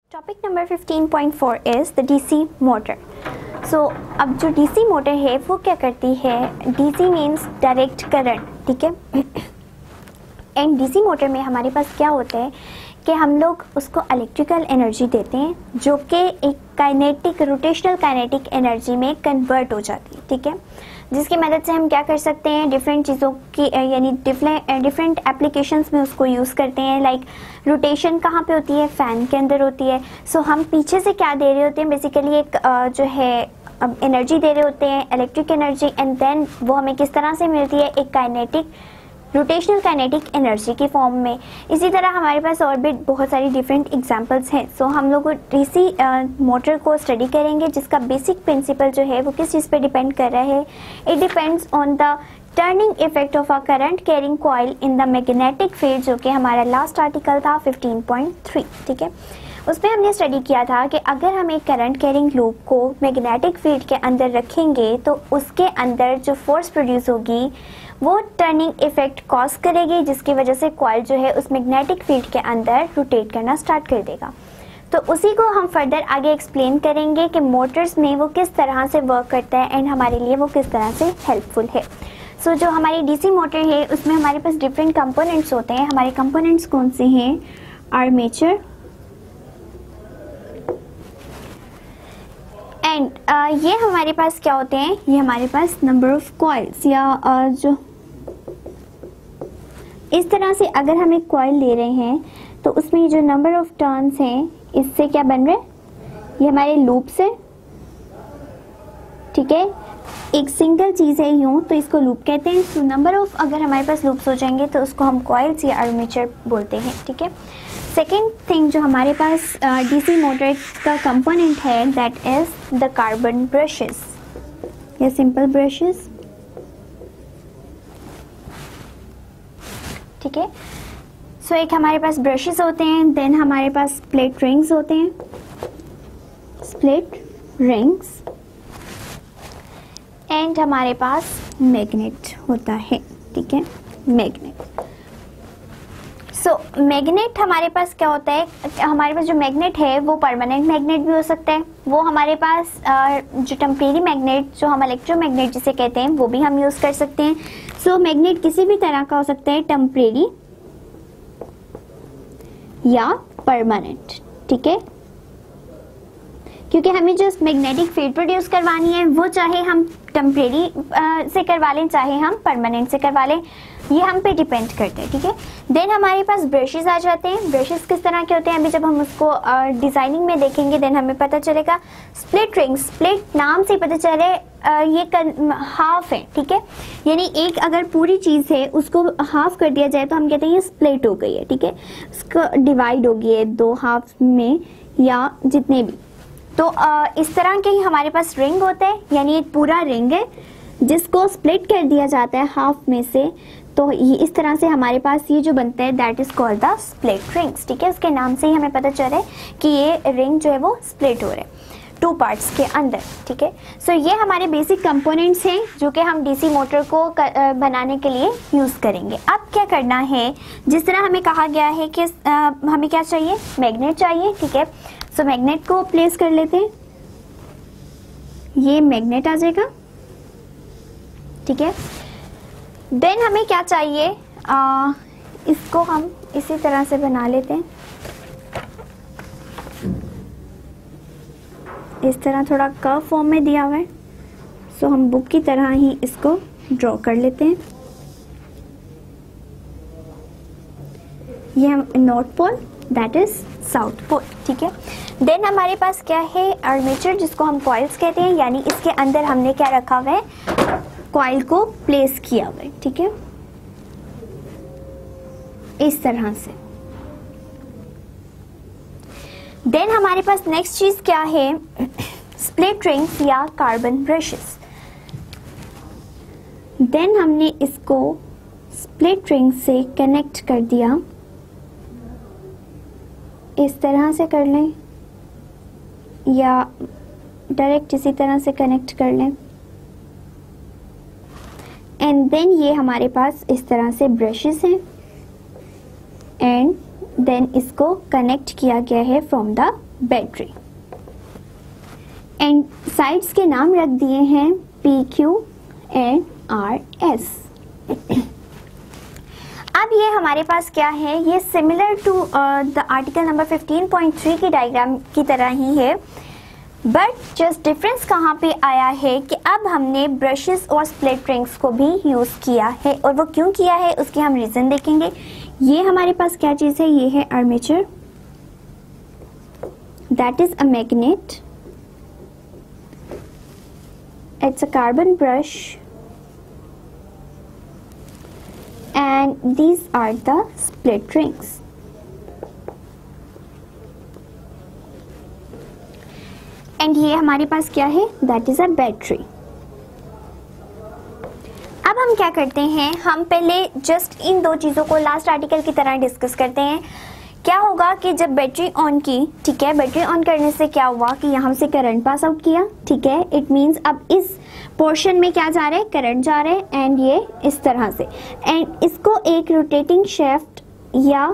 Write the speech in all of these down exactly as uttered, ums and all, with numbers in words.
Topic number fifteen point four is the DC motor. So अब जो DC motor है वो क्या करती है, डीसी मीन्स डायरेक्ट करंट, ठीक है। एंड डीसी मोटर में हमारे पास क्या होता है कि हम लोग उसको इलेक्ट्रिकल एनर्जी देते हैं जो कि एक काइनेटिक रोटेशनल काइनेटिक एनर्जी में कन्वर्ट हो जाती है, ठीक है, जिसकी मदद से हम क्या कर सकते हैं, डिफरेंट चीज़ों की यानी डिफरेंट डिफरेंट एप्लीकेशंस में उसको यूज़ करते हैं। लाइक रोटेशन कहाँ पे होती है, फ़ैन के अंदर होती है। सो so, हम पीछे से क्या दे रहे होते हैं, बेसिकली एक जो है एनर्जी दे रहे होते हैं, इलेक्ट्रिक एनर्जी, एंड देन वो हमें किस तरह से मिलती है, एक काइनेटिक रोटेशनल काइनेटिक एनर्जी की फॉर्म में। इसी तरह हमारे पास और भी बहुत सारी डिफरेंट एग्जांपल्स हैं। सो so, हम लोग डीसी मोटर को स्टडी करेंगे जिसका बेसिक प्रिंसिपल जो है वो किस चीज़ पे डिपेंड कर रहा है। It depends on the turning effect of a current carrying coil in the magnetic field, जो कि हमारा लास्ट आर्टिकल था फिफ्टीन पॉइंट थ्री, ठीक है। उसमें हमने स्टडी किया था कि अगर हम एक करंट कैरिंग लूप को मैग्नेटिक फील्ड के अंदर रखेंगे तो उसके अंदर जो फोर्स प्रोड्यूस होगी वो टर्निंग इफेक्ट कॉज करेगी, जिसकी वजह से कॉइल जो है उस मैग्नेटिक फील्ड के अंदर रोटेट करना स्टार्ट कर देगा। तो उसी को हम फर्दर आगे एक्सप्लेन करेंगे कि मोटर्स में वो किस तरह से वर्क करता है एंड हमारे लिए वो किस तरह से हेल्पफुल है। सो so, जो हमारी डीसी मोटर है उसमें हमारे पास डिफरेंट कंपोनेंट्स होते हैं। हमारे कंपोनेंट्स कौन से हैं, आर्मेचर एंड uh, ये हमारे पास क्या होते हैं, ये हमारे पास नंबर ऑफ कॉइल्स या uh, जो इस तरह से अगर हम एक कॉइल ले रहे हैं तो उसमें जो नंबर ऑफ टर्न्स हैं इससे क्या बन रहा है, ये हमारे लूप्स है, ठीक है। एक सिंगल चीज़ है यूँ तो इसको लूप कहते हैं। तो नंबर ऑफ अगर हमारे पास लूप्स हो जाएंगे तो उसको हम कॉइल्स या आर्मेचर बोलते हैं, ठीक है। सेकेंड थिंग जो हमारे पास डीसी मोटर का कंपोनेंट है that is the carbon brushes या सिंपल ब्रशेस, ठीक है। सो so, एक हमारे पास ब्रशेस होते हैं, देन हमारे पास स्प्लिट रिंग्स होते हैं, स्प्लिट रिंग्स, एंड हमारे पास मैग्नेट होता है, ठीक है, मैग्नेट। सो so, मैग्नेट हमारे पास क्या होता है, हमारे पास जो मैग्नेट है वो परमानेंट मैग्नेट भी हो सकता है, वो हमारे पास जो टेम्परेरी मैग्नेट जो हम इलेक्ट्रोमैग्नेट जिसे कहते हैं वो भी हम यूज़ कर सकते हैं। सो so, मैग्नेट किसी भी तरह का हो सकता है, टेम्परेरी या परमानेंट, ठीक है, क्योंकि हमें जो मैग्नेटिक फील्ड प्रोड्यूस करवानी है वो चाहे हम टेम्परेरी से करवा लें चाहे हम परमानेंट से करवा लें, ये हम पे डिपेंड करते हैं, ठीक है। देन हमारे पास ब्रशेस आ जाते हैं। ब्रशेस किस तरह के होते हैं अभी जब हम उसको डिज़ाइनिंग में देखेंगे देन हमें पता चलेगा। स्प्लिट रिंग, स्प्लिट नाम से पता चले ये हाफ है, ठीक है, यानी एक अगर पूरी चीज़ है उसको हाफ कर दिया जाए तो हम कहते हैं ये स्प्लिट हो गई है, ठीक है, उसको डिवाइड हो गई है दो हाफ में या जितने भी। तो आ, इस तरह के ही हमारे पास रिंग होते हैं, यानी एक पूरा रिंग है जिसको स्प्लिट कर दिया जाता है हाफ में से, तो ये इस तरह से हमारे पास ये जो बनता है that is called the split rings, ठीक है। उसके नाम से ही हमें पता चल रहा है कि ये रिंग जो है वो स्प्लिट हो रहा है टू पार्ट्स के अंदर, ठीक है। सो so, ये हमारे बेसिक कंपोनेंट्स हैं जो कि हम डीसी मोटर को बनाने के लिए यूज़ करेंगे। अब क्या करना है, जिस तरह हमें कहा गया है कि आ, हमें क्या चाहिए, मैग्नेट चाहिए, ठीक है। सो so, मैग्नेट को प्लेस कर लेते हैं, ये मैग्नेट आ जाएगा, ठीक है। देन हमें क्या चाहिए, आ, इसको हम इसी तरह से बना लेते हैं, इस तरह थोड़ा कर्व फॉर्म में दिया हुआ है। सो हम बुक की तरह ही इसको ड्रॉ कर लेते हैं। ये हम north pole that is south pole, ठीक है। देन हमारे पास क्या है, आर्मेचर जिसको हम कॉइल्स कहते हैं, यानी इसके अंदर हमने क्या रखा हुआ है, कॉइल को प्लेस किया हुआ है, ठीक है, इस तरह से। देन हमारे पास नेक्स्ट चीज क्या है, स्प्लिट रिंग्स या कार्बन ब्रशेस। देन हमने इसको स्प्लिट रिंग से कनेक्ट कर दिया, इस तरह से कर लें या डायरेक्ट इसी तरह से कनेक्ट कर लें, एंड देन ये हमारे पास इस तरह से ब्रशेस हैं एंड देन इसको कनेक्ट किया गया है from the battery. And sides के नाम रख दिए हैं P Q and R S. अब ये हमारे पास क्या है, ये similar to the article number fifteen point three की डायग्राम की तरह ही है, बट जस्ट डिफरेंस कहाँ पे आया है कि अब हमने ब्रशेस और स्प्लिट रिंग्स को भी यूज किया है, और वो क्यों किया है उसके हम रीजन देखेंगे। ये हमारे पास क्या चीज है, ये है armature, that is a magnet, it's a carbon brush, and these are the split rings. And ये हमारे पास क्या है, that is a battery. अब हम क्या करते हैं, हम पहले जस्ट इन दो चीज़ों को लास्ट आर्टिकल की तरह डिस्कस करते हैं। क्या होगा कि जब बैटरी ऑन की, ठीक है, बैटरी ऑन करने से क्या हुआ कि यहाँ से करंट पास आउट किया, ठीक है, इट मीन्स अब इस पोर्शन में क्या जा रहा है, करंट जा रहा है, एंड ये इस तरह से, एंड इसको एक रोटेटिंग शेफ्ट या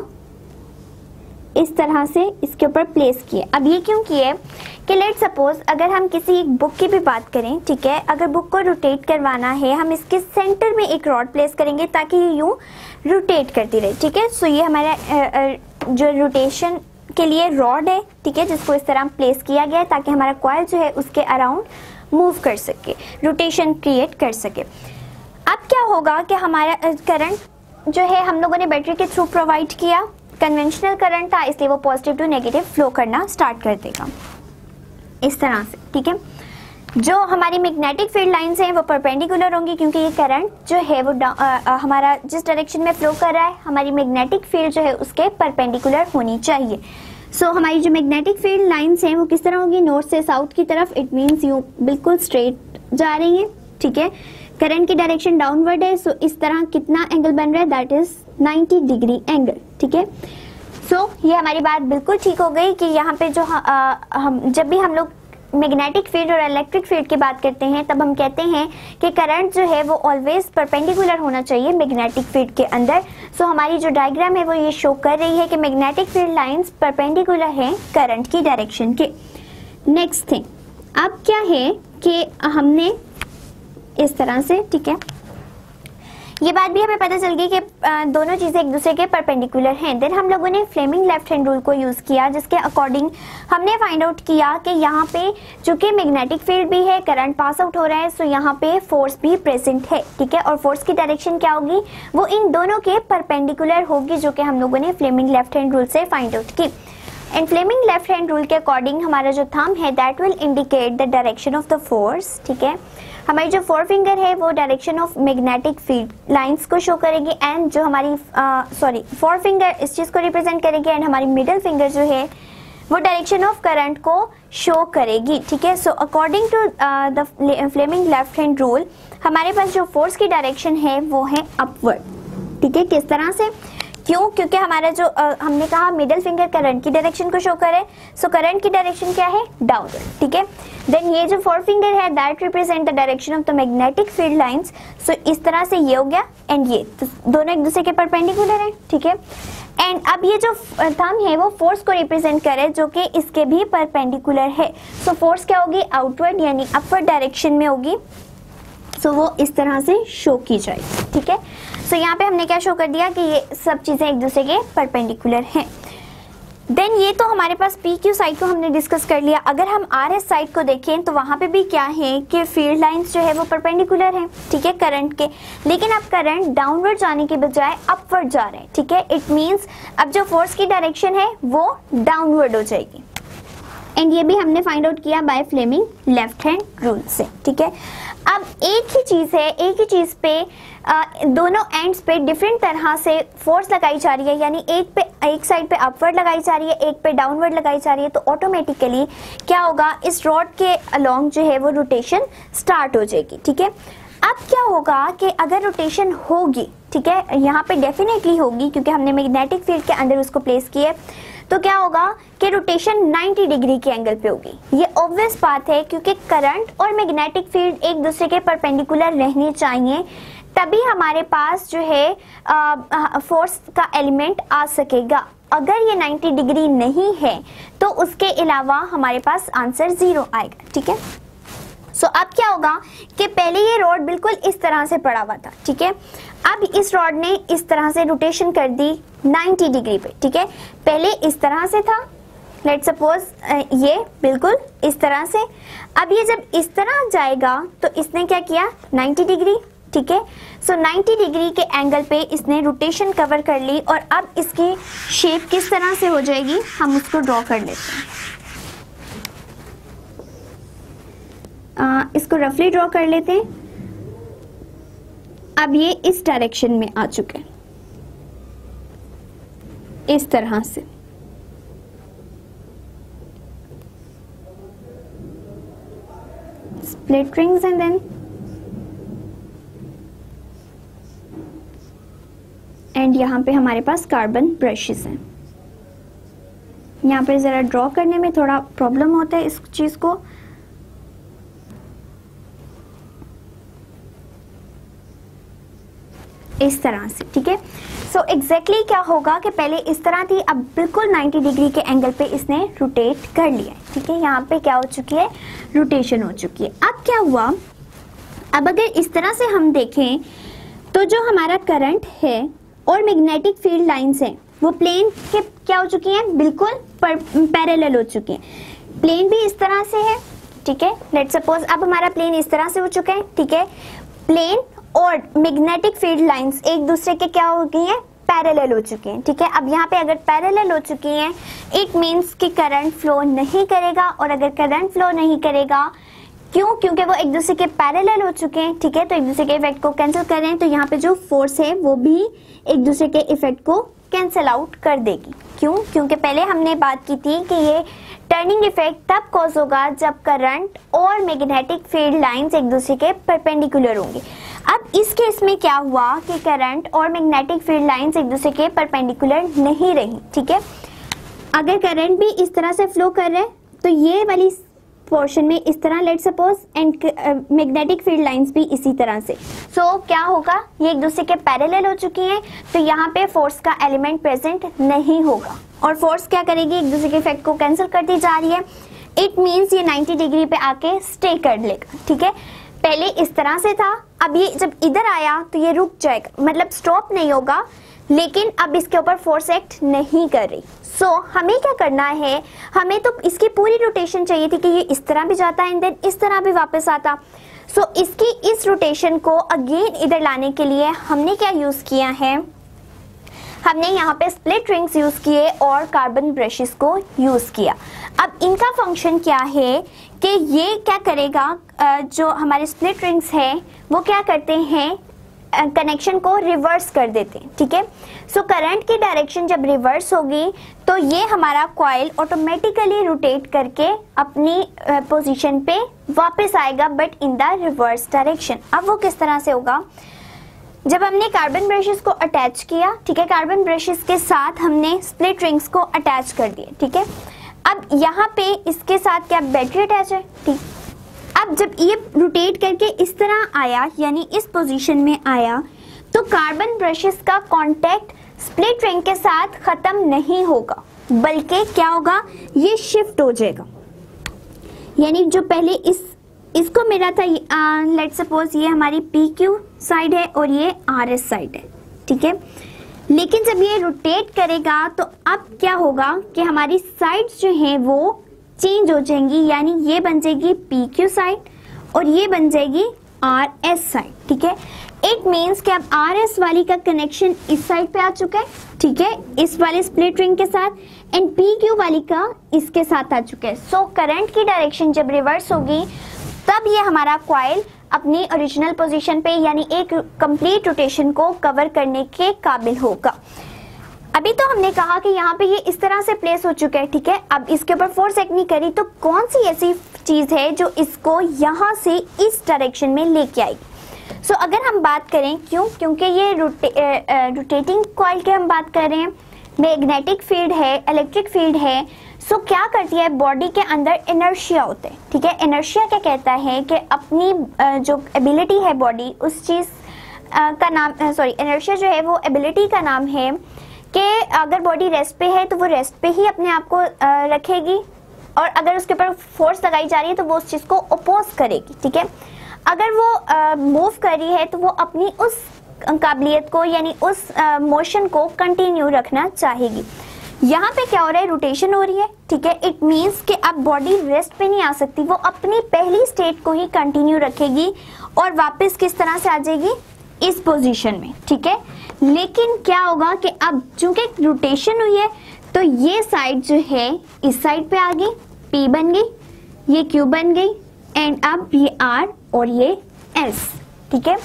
इस तरह से इसके ऊपर प्लेस किए। अब ये क्यों किए कि लेट सपोज अगर हम किसी एक बुक की भी बात करें, ठीक है, अगर बुक को रोटेट करवाना है, हम इसके सेंटर में एक रॉड प्लेस करेंगे ताकि ये यूं रोटेट करती रहे, ठीक है। सो ये हमारा जो रोटेशन के लिए रॉड है, ठीक है, जिसको इस तरह प्लेस किया गया है ताकि हमारा कॉइल जो है उसके अराउंड मूव कर सके, रोटेशन क्रिएट कर सके। अब क्या होगा कि हमारा करंट जो है हम लोगों ने बैटरी के थ्रू प्रोवाइड किया, कन्वेंशनल करंट था इसलिए वो पॉजिटिव टू नेगेटिव फ्लो करना स्टार्ट कर देगा इस तरह से, ठीक है। जो हमारी मैग्नेटिक फील्ड लाइंस हैं वो परपेंडिकुलर होंगी क्योंकि ये करंट जो है वो आ, आ, हमारा जिस डायरेक्शन में फ्लो कर रहा है, हमारी मैग्नेटिक फील्ड जो है उसके परपेंडिकुलर होनी चाहिए। सो so, हमारी जो मैग्नेटिक फील्ड लाइंस हैं वो किस तरह होगी, नॉर्थ से साउथ की तरफ, इट मींस यू बिल्कुल स्ट्रेट जा रही हैं, ठीक है। करंट की डायरेक्शन डाउनवर्ड है, सो so इस तरह कितना एंगल बन रहा है, that is ninety degree angle, ठीक है। सो so, ये हमारी बात बिल्कुल ठीक हो गई कि यहाँ पे जो आ, हम जब भी हम लोग मैग्नेटिक फील्ड और इलेक्ट्रिक फील्ड की बात करते हैं तब हम कहते हैं कि करंट जो है वो ऑलवेज परपेंडिकुलर होना चाहिए मैग्नेटिक फील्ड के अंदर। सो so, हमारी जो डायग्राम है वो ये शो कर रही है कि मैग्नेटिक फील्ड लाइंस परपेंडिकुलर हैं करंट की डायरेक्शन के। नेक्स्ट थिंग अब क्या है कि हमने इस तरह से, ठीक है, ये बात भी हमें पता चल गई कि दोनों चीजें एक दूसरे के परपेंडिकुलर हैं। देन हम लोगों ने फ्लेमिंग लेफ्ट हैंड रूल को यूज किया जिसके अकॉर्डिंग हमने फाइंड आउट किया कि यहाँ पे चूंकि मैग्नेटिक फील्ड भी है, करंट पास आउट हो रहा है, सो यहाँ पे फोर्स भी प्रेजेंट है, ठीक है, और फोर्स की डायरेक्शन क्या होगी, वो इन दोनों के परपेंडिकुलर होगी, जो कि हम लोगों ने फ्लेमिंग लेफ्ट हैंड रूल से फाइंड आउट की। And Fleming left hand rule के अकॉर्डिंग हमारा जो थंब है that will indicate the direction of the force, ठीक है। हमारी जो फोर फिंगर है वो direction of magnetic field lines को शो करेगी, एंड जो हमारी सॉरी फोर फिंगर इस चीज को रिप्रेजेंट करेगी, एंड हमारी मिडिल फिंगर जो है वो डायरेक्शन ऑफ करंट को शो करेगी, ठीक है। So according to the Fleming left hand rule हमारे पास जो फोर्स की डायरेक्शन है वो है अपवर्ड, ठीक है। किस तरह से, क्यों, क्योंकि हमारा जो uh, हमने कहा मिडिल फिंगर करंट की डायरेक्शन को शो करे, सो करंट की डायरेक्शन क्या है, डाउनवर्ड, ठीक है। देन ये जो फोर फिंगर है that represent the direction of the magnetic field lines, so इस तरह से ये हो गया, एंड ये तो दोनों एक दूसरे के परपेंडिकुलर है, ठीक है। एंड अब ये जो थंब है वो फोर्स को रिप्रेजेंट करे जो कि इसके भी परपेंडिकुलर है, सो so, फोर्स क्या होगी, आउटवर्ड यानी अपवर्ड डायरेक्शन में होगी, सो so, वो इस तरह से शो की जाएगी, ठीक है। सो so, यहाँ पे हमने क्या शो कर दिया कि ये सब चीजें एक दूसरे के परपेंडिकुलर हैं। देन ये तो हमारे पास पी क्यू साइड को हमने डिस्कस कर लिया। अगर हम आर एस साइड को देखें तो वहां पे भी क्या है कि फील्ड लाइंस जो है वो परपेंडिकुलर हैं, ठीक है, करंट के, लेकिन अब करंट डाउनवर्ड जाने के बजाय अपवर्ड जा रहे हैं, ठीक है। इट मींस अब जो फोर्स की डायरेक्शन है वो डाउनवर्ड हो जाएगी, एंड ये भी हमने फाइंड आउट किया by Fleming left hand rule से, ठीक है। अब एक ही चीज है, एक ही चीज पे आ, दोनों एंड्स पे डिफरेंट तरह से फोर्स लगाई जा रही है, यानी एक पे एक साइड पे अपवर्ड लगाई जा रही है, एक पे डाउनवर्ड लगाई जा रही है, तो ऑटोमेटिकली क्या होगा, इस रॉड के अलोंग जो है वो रोटेशन स्टार्ट हो जाएगी, ठीक है। अब क्या होगा कि अगर रोटेशन होगी, ठीक है, यहाँ पे डेफिनेटली होगी क्योंकि हमने मैग्नेटिक फील्ड के अंदर उसको प्लेस किया, तो क्या होगा कि रोटेशन नाइंटी डिग्री के एंगल पे होगी। ये ऑब्वियस बात है क्योंकि करंट और मैग्नेटिक फील्ड एक दूसरे के परपेंडिकुलर रहने चाहिए, तभी हमारे पास जो है फोर्स का एलिमेंट आ सकेगा, अगर ये नाइन्टी डिग्री नहीं है तो उसके अलावा हमारे पास आंसर जीरो आएगा, ठीक है। सो so, अब क्या होगा कि पहले ये रॉड बिल्कुल इस तरह से पड़ा हुआ था, ठीक है। अब इस रॉड ने इस तरह से रोटेशन कर दी नाइन्टी डिग्री पे, ठीक है। पहले इस तरह से था, लेट्स सपोज ये बिल्कुल इस तरह से। अब ये जब इस तरह जाएगा तो इसने क्या किया, नाइन्टी डिग्री, ठीक है। सो नाइन्टी डिग्री के एंगल पे इसने रोटेशन कवर कर ली और अब इसकी शेप किस तरह से हो जाएगी, हम उसको ड्रॉ कर लेते हैं। आ, इसको रफली ड्रॉ कर लेते हैं। अब ये इस डायरेक्शन में आ चुके हैं, इस तरह से। Split rings and then and यहाँ पे हमारे पास कार्बन ब्रशेस हैं। यहाँ पे जरा ड्रॉ करने में थोड़ा प्रॉब्लम होता है इस चीज को। इस तरह से, ठीक है। सो एग्जैक्टली क्या होगा कि पहले इस तरह थी, अब बिल्कुल नाइन्टी डिग्री के एंगल पे इसने रोटेट कर लिया, ठीक है। यहाँ पे क्या हो चुकी है, रोटेशन हो चुकी है। अब क्या हुआ, अब अगर इस तरह से हम देखें तो जो हमारा करंट है और मैग्नेटिक फील्ड लाइंस हैं वो प्लेन के क्या हो चुकी हैं, बिल्कुल पैरेलल हो चुकी हैं। प्लेन भी इस तरह से है, ठीक है। लेट्स सपोज अब हमारा प्लेन इस तरह से हो चुका है, ठीक है। प्लेन और मैग्नेटिक फील्ड लाइंस एक दूसरे के क्या हो गई हैं, पैरेलल हो चुकी हैं, ठीक है। अब यहाँ पे अगर पैरेलल हो चुकी हैं इट मीन्स कि करंट फ्लो नहीं करेगा, और अगर करंट फ्लो नहीं करेगा क्यों, क्योंकि वो एक दूसरे के पैरेलल हो चुके हैं, ठीक है। तो एक दूसरे के इफेक्ट को कैंसिल कर रहे हैं, तो यहाँ पे जो फोर्स है वो भी एक दूसरे के इफेक्ट को कैंसिल आउट कर देगी। क्यों, क्योंकि पहले हमने बात की थी कि ये टर्निंग इफेक्ट तब कॉज होगा जब करंट और मैग्नेटिक फील्ड लाइंस एक दूसरे के परपेंडिकुलर होंगी। अब इस केस में क्या हुआ कि करंट और मैग्नेटिक फील्ड लाइंस एक दूसरे के परपेंडिकुलर नहीं रही, ठीक है। अगर करंट भी इस तरह से फ्लो कर रहे हैं तो ये वाली पोर्शन में इस तरह, let suppose, and magnetic field lines भी इसी तरह से। सो so, क्या होगा, ये एक दूसरे के पैरेलल हो चुकी हैं, तो यहाँ पे फोर्स का एलिमेंट प्रेजेंट नहीं होगा, और फोर्स क्या करेगी, एक दूसरे के इफेक्ट को कैंसिल करती जा रही है। इट मीन्स ये नाइन्टी डिग्री पे आके स्टे कर लेगा, ठीक है। पहले इस तरह से था, अब ये जब इधर आया तो ये रुक जाएगा, मतलब स्टॉप नहीं होगा, लेकिन अब इसके ऊपर फोर्स एक्ट नहीं कर रही। सो so, हमें क्या करना है, हमें तो इसकी पूरी रोटेशन चाहिए थी कि ये इस तरह भी जाता एंड देन इस तरह भी वापस आता। सो so, इसकी इस रोटेशन को अगेन इधर लाने के लिए हमने क्या यूज किया है, हमने यहाँ पे स्प्लिट रिंग्स यूज किए और कार्बन ब्रशेस को यूज किया। अब इनका फंक्शन क्या है कि ये क्या करेगा, जो हमारे स्प्लिट रिंग्स है वो क्या करते हैं, कनेक्शन को रिवर्स कर देते हैं, ठीक है। सो करंट की डायरेक्शन जब रिवर्स होगी तो ये हमारा कॉइल ऑटोमेटिकली रोटेट करके अपनी पोजीशन पे वापस आएगा, but in the reverse direction. अब वो किस तरह से होगा, जब हमने कार्बन ब्रशेस को अटैच किया, ठीक है, कार्बन ब्रशेस के साथ हमने स्प्लिट रिंग्स को अटैच कर दिए, ठीक है। अब यहाँ पे इसके साथ क्या बैटरी अटैच है, ठीक। अब जब ये रोटेट करके इस तरह आया, यानी इस पोजीशन में आया, तो कार्बन ब्रशेस का कांटेक्ट स्प्लिट रिंग के साथ खत्म नहीं होगा, बल्कि क्या होगा, ये शिफ्ट हो जाएगा। यानी जो पहले इस इसको मिला था, लेट्स सपोज ये हमारी पी क्यू साइड है और ये आर एस साइड है, ठीक है। लेकिन जब ये रोटेट करेगा तो अब क्या होगा कि हमारी साइड्स जो हैं वो चेंज हो जाएंगी, यानी ये बन जाएगी पी क्यू साइड और ये बन जाएगी आर एस साइड, ठीक है। इट मीन्स कि अब आर एस वाली का कनेक्शन इस साइड पे आ चुका है, ठीक है, इस वाले स्प्लिट रिंग के साथ, एंड पी क्यू वाली का इसके साथ आ चुका है। सो करंट की डायरेक्शन जब रिवर्स होगी तब ये हमारा कॉइल अपनी ओरिजिनल पोजीशन पे, यानी एक कंप्लीट रोटेशन को कवर करने के काबिल होगा। अभी तो हमने कहा कि यहाँ पे ये इस तरह से प्लेस हो चुका है, ठीक है। अब इसके ऊपर फोर्स एक्ट नहीं करी, तो कौन सी ऐसी चीज है जो इसको यहाँ से इस डायरेक्शन में लेके आएगी। सो so, अगर हम बात करें, क्यों, क्योंकि ये रोटे, रोटेटिंग कॉइल की हम बात कर रहे हैं, मैग्नेटिक फील्ड है, इलेक्ट्रिक फील्ड है। सो so, क्या करती है, बॉडी के अंदर इनर्शिया होते हैं, ठीक है। इनर्शिया क्या कहता है कि अपनी जो एबिलिटी है बॉडी, उस चीज का नाम, सॉरी, इनर्शिया जो है वो एबिलिटी का नाम है कि अगर बॉडी रेस्ट पे है तो वो रेस्ट पे ही अपने आप को रखेगी, और अगर उसके ऊपर फोर्स लगाई जा रही है तो वो उस चीज़ को अपोज करेगी, ठीक है। अगर वो मूव कर रही है तो वो अपनी उस काबिलियत को यानी उस मोशन को कंटिन्यू रखना चाहेगी। यहाँ पे क्या हो रहा है, रोटेशन हो रही है, ठीक है। इट मीन्स कि अब बॉडी रेस्ट पे नहीं आ सकती, वो अपनी पहली स्टेट को ही कंटिन्यू रखेगी और वापस किस तरह से आ जाएगी, इस पोजीशन में, ठीक है। लेकिन क्या होगा कि अब चूंकि रोटेशन हुई है तो ये साइड जो है इस साइड पे आ गई, P बन गई, ये Q बन गई, एंड अब ये R और ये S, ठीक है।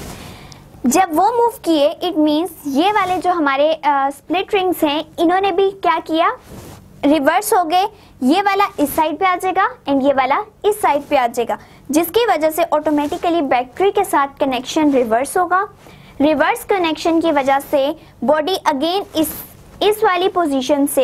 जब वो मूव किए इट मीन्स ये वाले जो हमारे स्प्लिट रिंग्स हैं इन्होंने भी क्या किया, रिवर्स हो गए। ये वाला इस साइड पे आ जाएगा एंड ये वाला इस साइड पे आ जाएगा, जिसकी वजह से ऑटोमेटिकली बैटरी के साथ कनेक्शन रिवर्स होगा। रिवर्स कनेक्शन की वजह से बॉडी अगेन इस इस वाली पोजीशन से,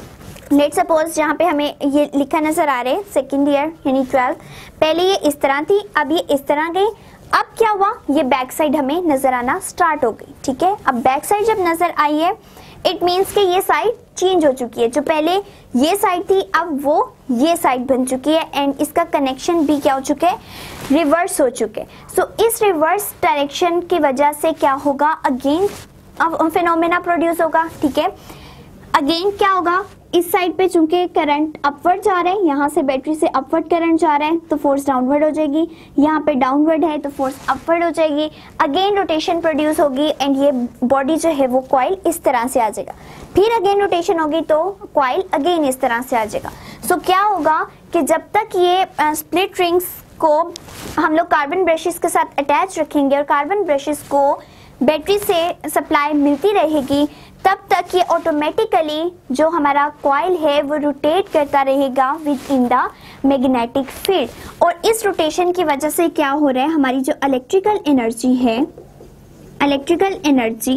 लेट सपोज जहाँ पे हमें ये लिखा नजर आ रहे हैं सेकेंड ईयर यानी ट्वेल्थ, पहले ये इस तरह थी, अब ये इस तरह गई। अब क्या हुआ, ये बैक साइड हमें नजर आना स्टार्ट हो गई, ठीक है। अब बैक साइड जब नजर आई है इट मीन्स कि ये साइड चेंज हो चुकी है, जो पहले ये साइड थी अब वो ये साइड बन चुकी है, एंड इसका कनेक्शन भी क्या हो चुके हैं, रिवर्स हो चुके। सो so, इस रिवर्स डायरेक्शन की वजह से क्या होगा, अगेन अब फिनोमेना प्रोड्यूस होगा, ठीक है। अगेन क्या होगा, इस साइड पे चूंकि करंट अपवर्ड जा रहा है, यहाँ से बैटरी से अपवर्ड करंट जा रहा है तो फोर्स डाउनवर्ड हो जाएगी, यहाँ पे डाउनवर्ड है तो फोर्स अपवर्ड हो जाएगी, अगेन रोटेशन प्रोड्यूस होगी एंड ये बॉडी जो है वो कॉइल इस तरह से आ जाएगा। फिर अगेन रोटेशन होगी तो कॉइल अगेन इस तरह से आ जाएगा। सो so, क्या होगा कि जब तक ये स्प्लिट रिंग्स को हम लोग कार्बन ब्रशेस के साथ अटैच रखेंगे और कार्बन ब्रशेस को बैटरी से सप्लाई मिलती रहेगी, तब तक ये ऑटोमेटिकली जो हमारा कॉइल है वो रोटेट करता रहेगा with in the magnetic field. और इस रोटेशन की वजह से क्या हो रहा है, हमारी जो इलेक्ट्रिकल एनर्जी है, इलेक्ट्रिकल एनर्जी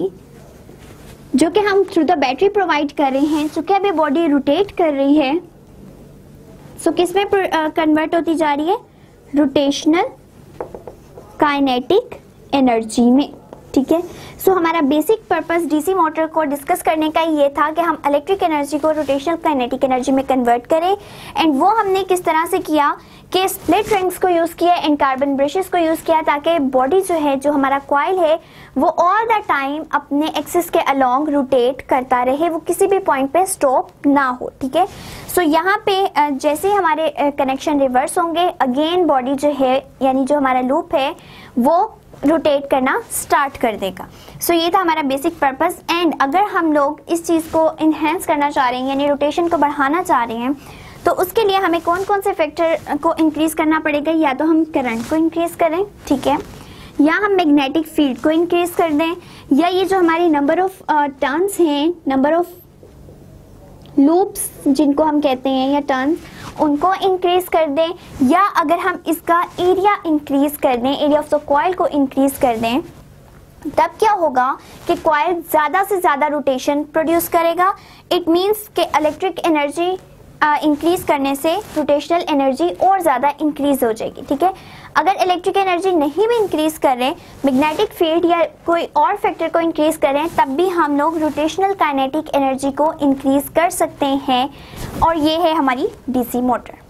जो कि हम थ्रू द बैटरी प्रोवाइड कर रहे हैं, चूंकि अभी बॉडी रोटेट कर रही है, सो so किस में कन्वर्ट होती जा रही है, रोटेशनल काइनेटिक एनर्जी में, ठीक है। सो so, हमारा बेसिक पर्पस डीसी मोटर को डिस्कस करने का ये था कि हम इलेक्ट्रिक एनर्जी को रोटेशनल काइनेटिक एनर्जी में कन्वर्ट करें, एंड वो हमने किस तरह से किया कि स्प्लिट रिंग्स को यूज किया एंड कार्बन ब्रशेस को यूज किया, ताकि बॉडी जो है, जो हमारा कॉइल है, वो ऑल द टाइम अपने एक्सिस के अलोंग रोटेट करता रहे, वो किसी भी पॉइंट पे स्टॉप ना हो, ठीक है। सो so, यहाँ पे जैसे हमारे कनेक्शन रिवर्स होंगे, अगेन बॉडी जो है यानी जो हमारा लूप है वो रोटेट करना स्टार्ट कर देगा। सो so, ये था हमारा बेसिक पर्पस। एंड अगर हम लोग इस चीज़ को इन्हेंस करना चाह रहे हैं यानी रोटेशन को बढ़ाना चाह रहे हैं, तो उसके लिए हमें कौन कौन से फैक्टर को इंक्रीज करना पड़ेगा, या तो हम करंट को इंक्रीज करें, ठीक है, या हम मैग्नेटिक फील्ड को इंक्रीज कर दें, या ये जो हमारी नंबर ऑफ टर्न्स हैं, नंबर ऑफ लूप्स जिनको हम कहते हैं या टर्न्स, उनको इंक्रीज कर दें, या अगर हम इसका एरिया इंक्रीज कर दें, एरिया ऑफ द कॉइल को इंक्रीज कर दें, तब क्या होगा कि कॉइल ज़्यादा से ज़्यादा रोटेशन प्रोड्यूस करेगा। इट मीन्स कि इलेक्ट्रिक एनर्जी इंक्रीज करने से रोटेशनल एनर्जी और ज़्यादा इंक्रीज हो जाएगी, ठीक है। अगर इलेक्ट्रिक एनर्जी नहीं भी इंक्रीज कर रहे, मैग्नेटिक फील्ड या कोई और फैक्टर को इंक्रीज करें, तब भी हम लोग रोटेशनल काइनेटिक एनर्जी को इंक्रीज कर सकते हैं, और ये है हमारी डीसी मोटर।